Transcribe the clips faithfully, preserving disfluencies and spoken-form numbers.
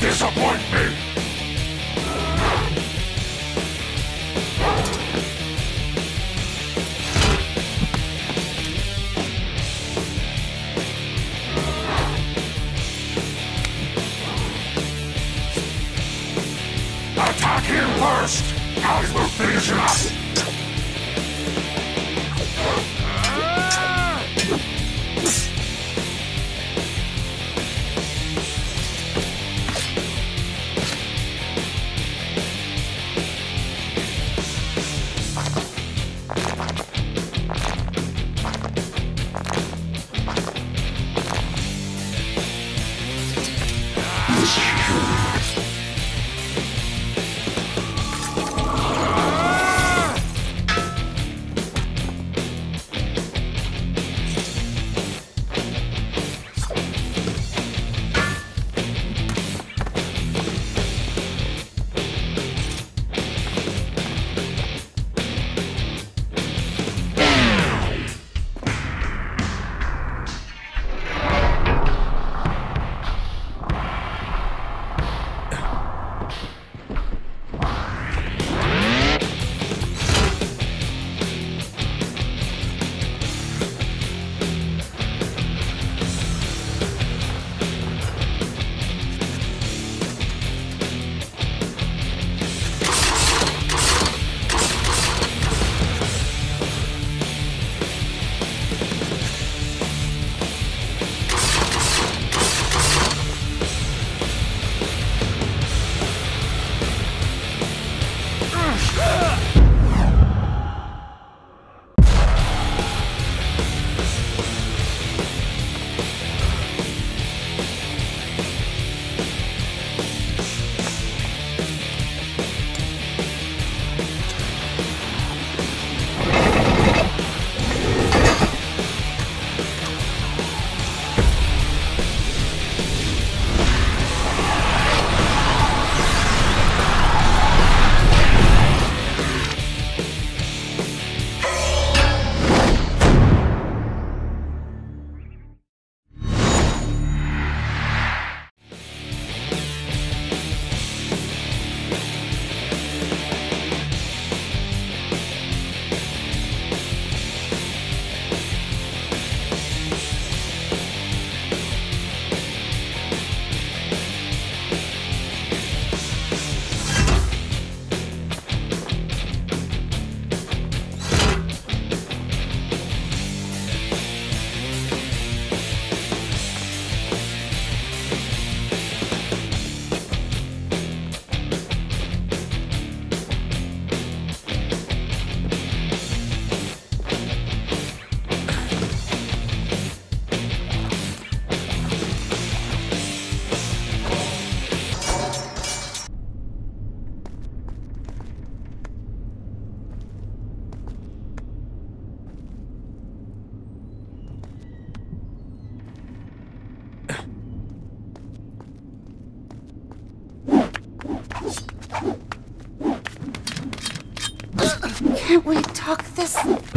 disappoint me! Attack him first! I will finish him up! Can't we talk this?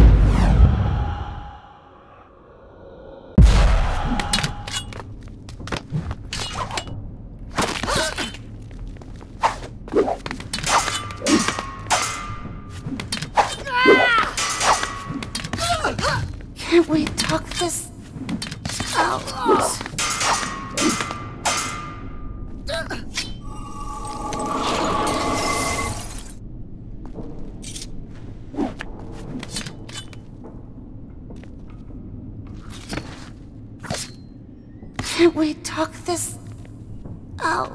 Can't we talk this out? Can't we talk this out?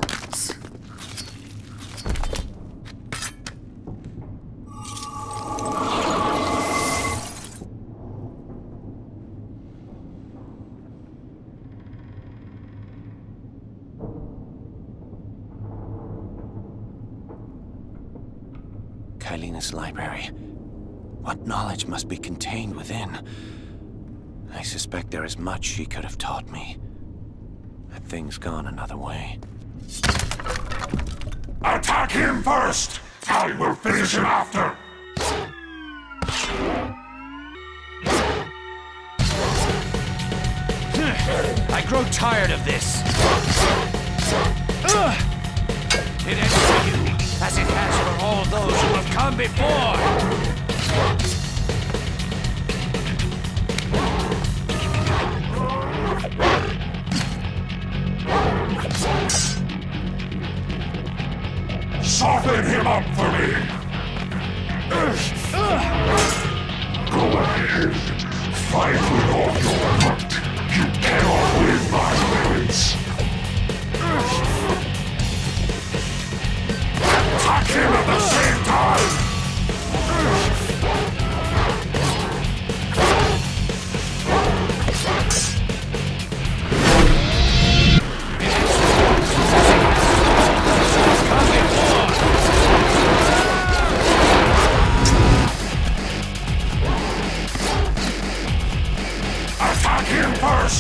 Kailina's library. What knowledge must be contained within? I suspect there is much she could have taught me. Had things gone another way. Attack him first! I will finish him after! I grow tired of this! Ugh. It ends for you, as it has for all those who have come before! Soften him up for me! Go ahead. Fight with all your heart. You cannot win my limits. Attack him at the same time! Attack him first!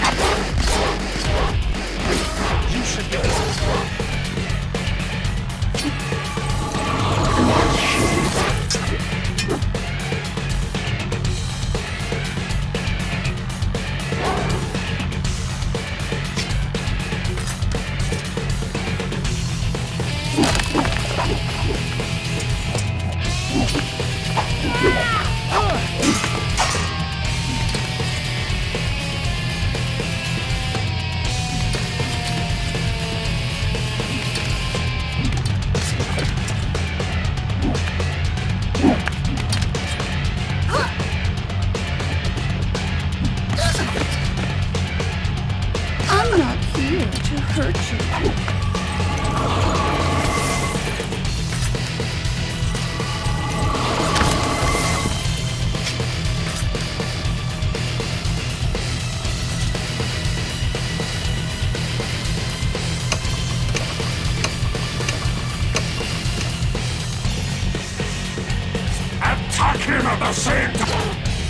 You should get it. I'm not here to hurt you. Attack him at the same time!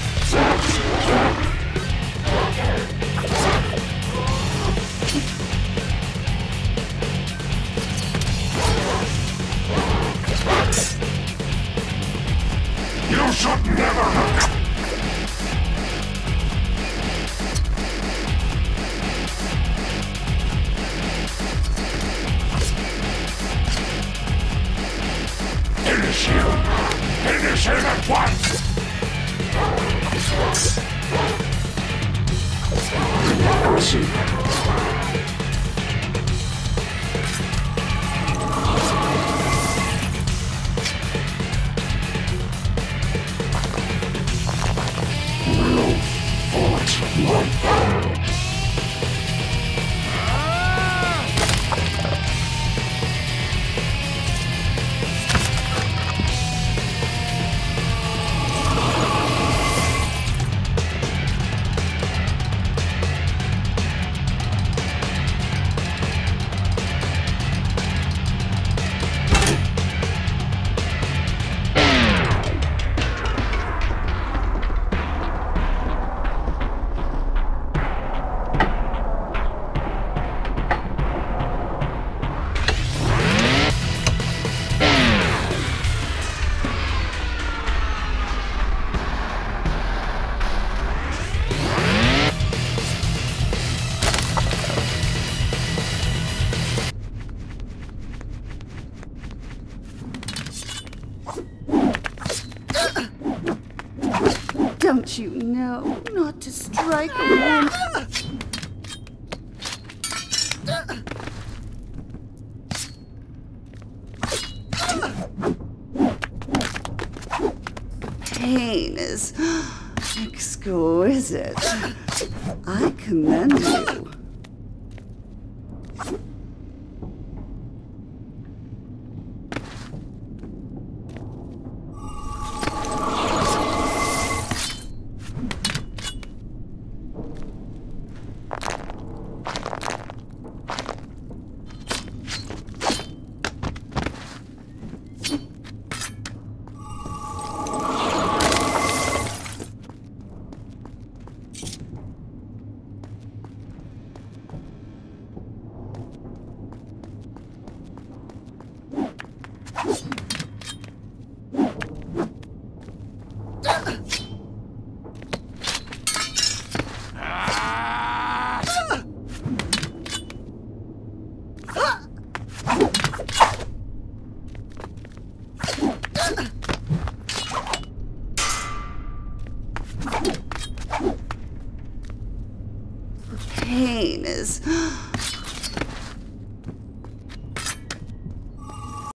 You should never have come. Finish him! Finish him at once! Democracy. Will fought like that. Don't you know not to strike a woman? Pain is exquisite. I commend you. pain is